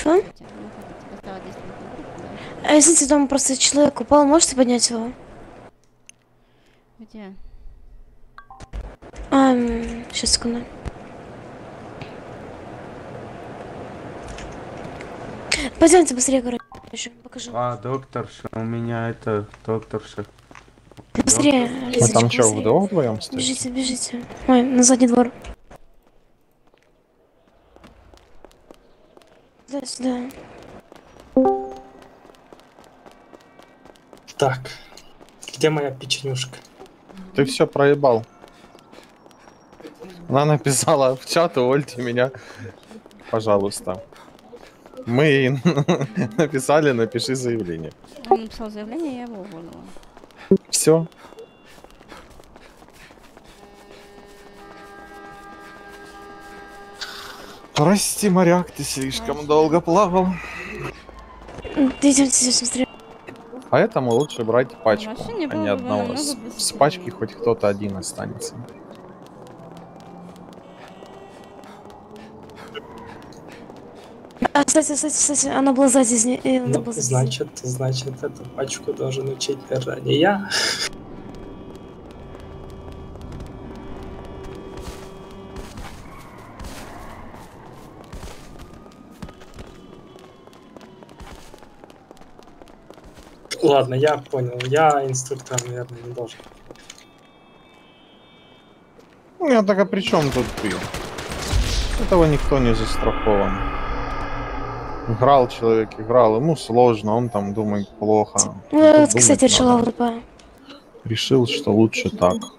Что? Извините, там просто человек упал, можете поднять его? Где? Сейчас, секунду. Пойдемте быстрее, короче, покажу. Докторша, у меня это, докторша. Быстрее, Вы Лизочка, там что, быстрее. вдвоем стоите? Бежите, бежите. Ой, на задний двор. Сюда, сюда. Так, где моя печенюшка? Ты все проебал. Она написала в чат: увольте меня, пожалуйста. Мы ей написали: напиши заявление. Он написал заявление, я его уволила. Все. Прости, моряк, ты слишком долго плавал. Идемте здесь быстрее. Поэтому лучше брать пачку, машине а было не бы одного. намного С быстрее. пачки хоть кто-то один останется. Кстати, она была сзади. Ну, значит, эту пачку должен учить даже не я. Ладно, я понял. Я инструктор, наверное, не должен. Ну, так а при чем тут ты? Этого никто не застрахован. Играл человек, играл, ему сложно, он там думает плохо. Ну, Тут кстати, думать решила надо. ВП. Решил, что лучше так.